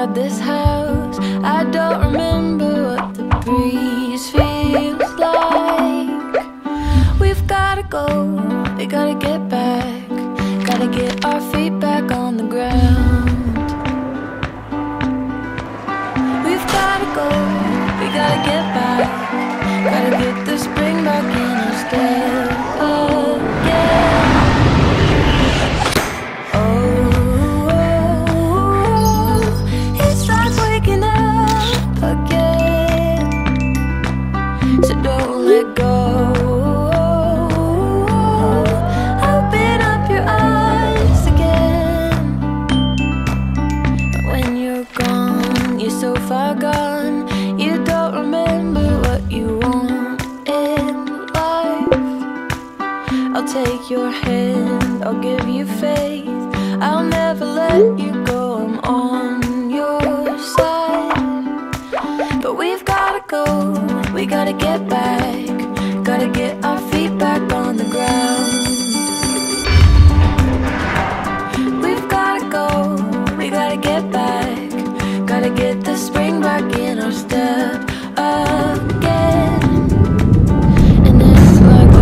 inside this house. I don't remember what the breeze feels like. We've gotta go, we gotta get back, gotta get our feet back on the ground. We've gotta go, we gotta get back, gotta get the spring back in our step again. So don't let go. Open up your eyes again. When you're gone, you're so far gone, you don't remember what you want in life. I'll take your hand, I'll give you faith, I'll never let you go, I'm on your side. But we've gotta go, we gotta get back, gotta get our feet back on the ground. We've gotta go, we gotta get back, gotta get the spring back in our step again. And it's like,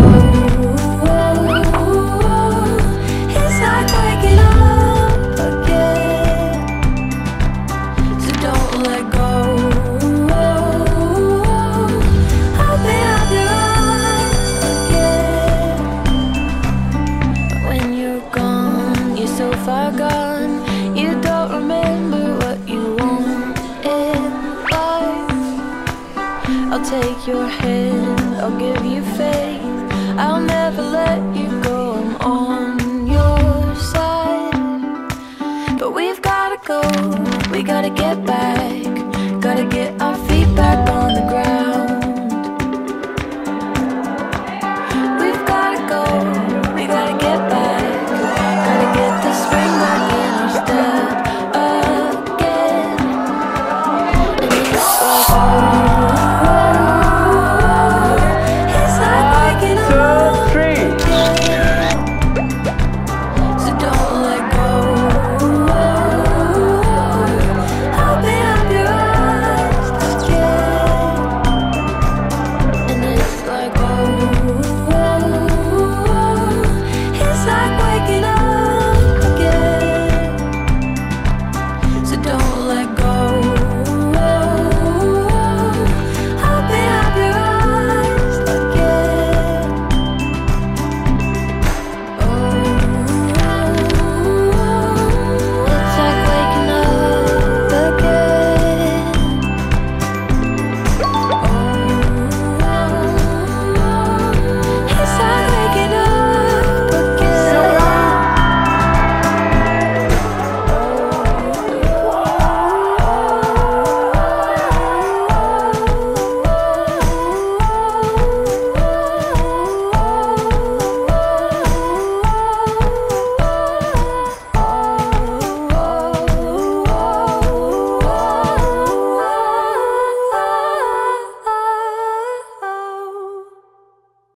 it's like waking up again. So don't let go. So far gone, you don't remember what you want in life. I'll take your hand, I'll give you faith, I'll never let you go, I'm on your side. But we've gotta go, we gotta get back,